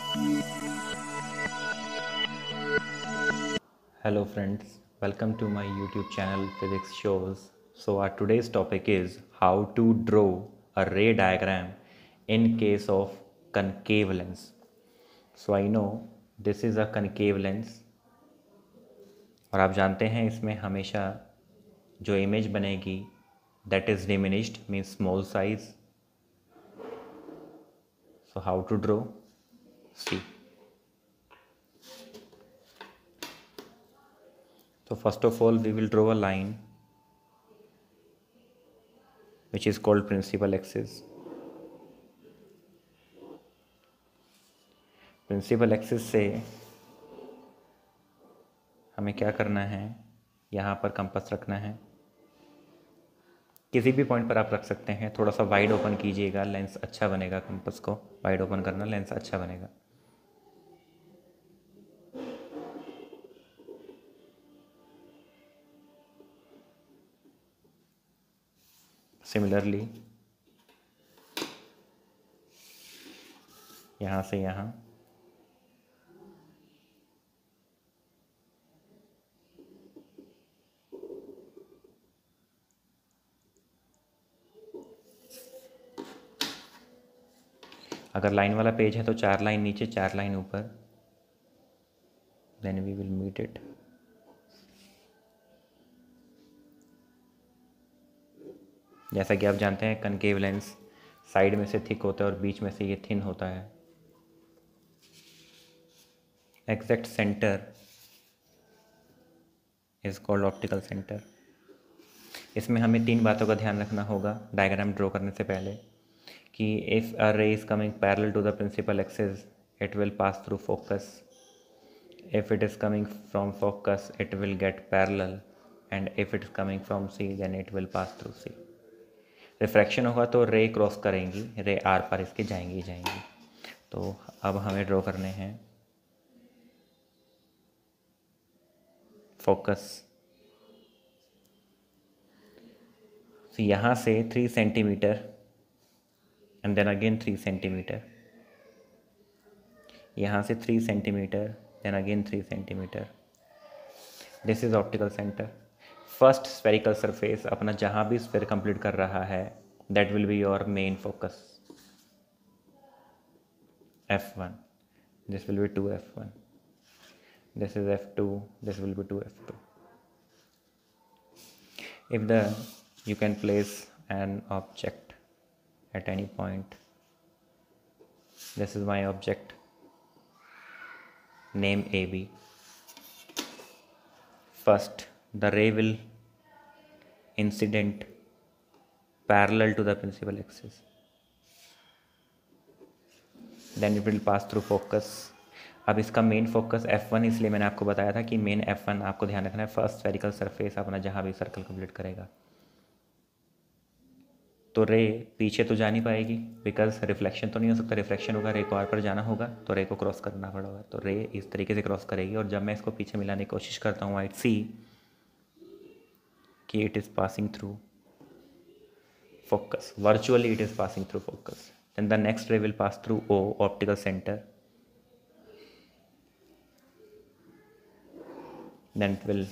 Hello friends, welcome to my YouTube channel Physics Shows. So our today's topic is how to draw a ray diagram in case of concave lens. So I know this is a concave lens और आप जानते हैं इसमें हमेशा जो image बनेगी that is diminished means small size. So how to draw? See. So first of all we will draw a line which is called principal axis. Principal axis से हमें क्या करना है, यहाँ पर कंपास रखना है। किसी भी पॉइंट पर आप रख सकते हैं, थोड़ा सा वाइड ओपन कीजिएगा, लेंस अच्छा बनेगा। कंपास को वाइड ओपन करना, लेंस अच्छा बनेगा। सिमिलरली यहाँ से यहाँ अगर लाइन वाला पेज है तो 4 लाइन नीचे 4 लाइन ऊपर, then we will meet it. जैसा कि आप जानते हैं कनकेव लेंस साइड में से थिक होता है और बीच में से ये थिन होता है। Exact centre is called optical centre. इसमें हमें 3 बातों का ध्यान रखना होगा डायग्राम ड्रॉ करने से पहले कि if a ray is coming parallel to the principal axis it will pass through focus, if it is coming from focus it will get parallel, and if it is coming from C then it will pass through C. Refraction होगा तो रे cross करेंगी, रे are पार इसके जाएंगी ही जाएंगी। तो अब हमें ड्रॉ करने हैं फोकस। तो यहाँ से 3 centimetre and then again 3 centimetre, यहाँ से 3 centimetre then again 3 centimeter. This is optical center. First spherical surface अपना जहाँ भी sphere complete कर रहा है that will be your main focus. F1. This will be 2F1. This is F2. This will be 2F2. If you can place an object at any point. This is my object. Name AB. First the ray will incident parallel to the principal axis, then it will pass through focus. अब इसका main focus F1 इसलिए मैंने आपको बताया था कि main F1 आपको ध्यान रखना है। फर्स्ट स्फेरिकल सरफेस अपना जहाँ भी सर्कल कंप्लीट करेगा तो रे पीछे तो जा नहीं पाएगी बिकॉज रिफ्लेक्शन तो नहीं हो सकता। रिफ्लेक्शन होगा, रे को आर पर जाना होगा तो रे को क्रॉस करना पड़ेगा। तो रे इस तरीके से क्रॉस करेगी और जब मैं इसको पीछे मिलाने की कोशिश करता हूँ आई सी कि it is passing through focus, virtually it is passing through focus. Then the next ray will pass through O optical centre, then it will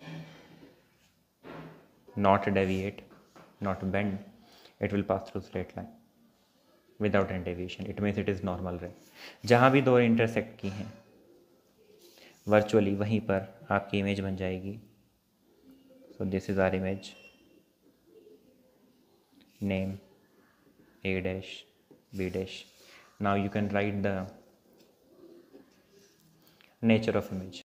not deviate, not bend, it will pass through straight line without any deviation. It means it is normal ray. जहाँ भी 2 रे intersect की हैं virtually वहीं पर आपकी image बन जाएगी। So this is our image, name A dash B dash. Now you can write the nature of image.